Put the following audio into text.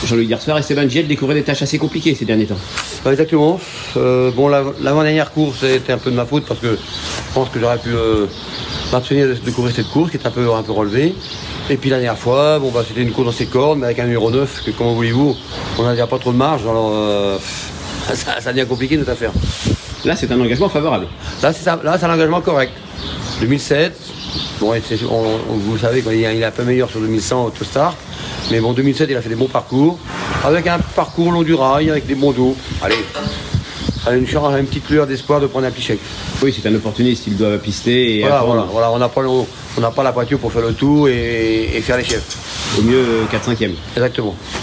Jean-Luc Garçoir, Esteban Giel découvrait des tâches assez compliquées ces derniers temps. Exactement. Bon, l'avant-dernière course, c'était un peu de ma faute parce que je pense que j'aurais pu m'abstenir de courir cette course qui est un peu relevée. Et puis la dernière fois, bon, bah, c'était une course dans ses cordes, mais avec un numéro 9, que comment voulez-vous, on n'a déjà pas trop de marge, alors ça devient compliqué notre affaire. Là, c'est un engagement favorable. Là, c'est un engagement correct. 2007, bon, vous savez qu'il est un peu meilleur sur 2100 Autostar, mais bon, 2007, il a fait des bons parcours, avec un parcours long du rail, avec des bons dos. Allez, ça a une petite lueur d'espoir de prendre un petit chèque. Oui, c'est un opportuniste, il doit pister. Et voilà, on n'a pas la voiture pour faire le tour et faire les chefs. Au mieux 4/5e. Exactement.